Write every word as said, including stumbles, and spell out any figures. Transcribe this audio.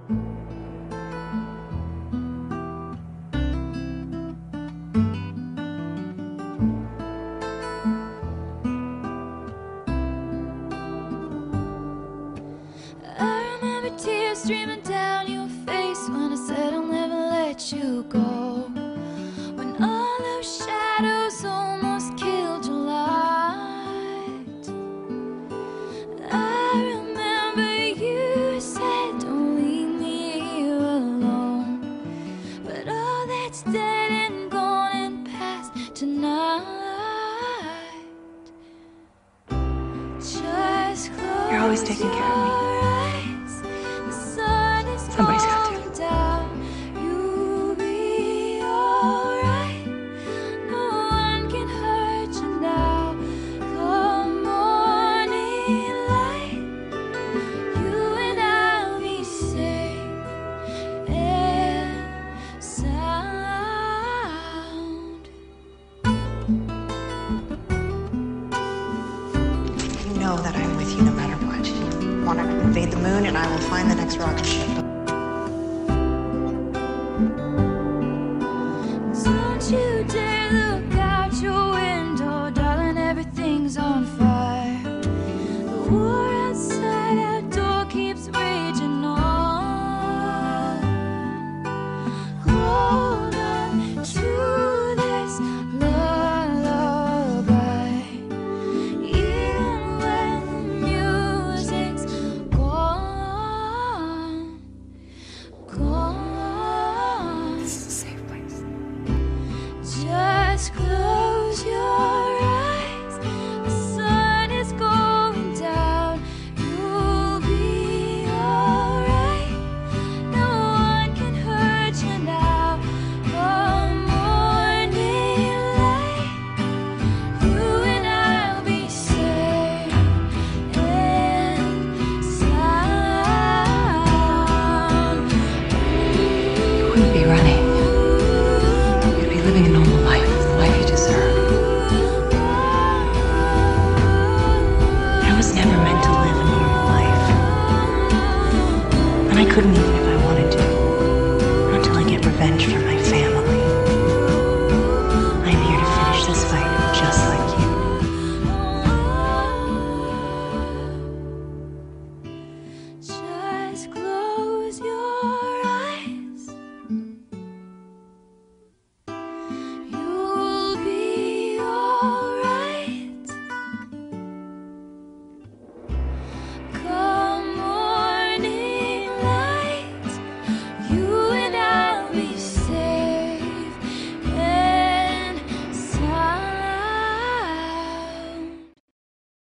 Streaming down your face when I said I'll never let you go. When all those shadows almost killed your light, I remember you said don't leave me here alone. But all that's dead and gone and past tonight. Just close. You're always taking care of me. Somebody's got to. You'll be alright. No one can hurt you now. Come morning light, you and I'll be safe and sound. You know that I'm with you no matter what. You want to invade the moon, and I will find the next rocket ship. Don't you dare look out your window, darling, everything's on fire. The war outside our door keeps raging on. Hold on to this lullaby, even when the music's gone, gone. This is a safe place. Just close your eyes. The sun is going down. You'll be alright. No one can hurt you now. Come morning light, you and I'll be safe and sound. You wouldn't be running. You'd be living a normal life, the life you deserve. I was never meant to live a normal life. And I couldn't even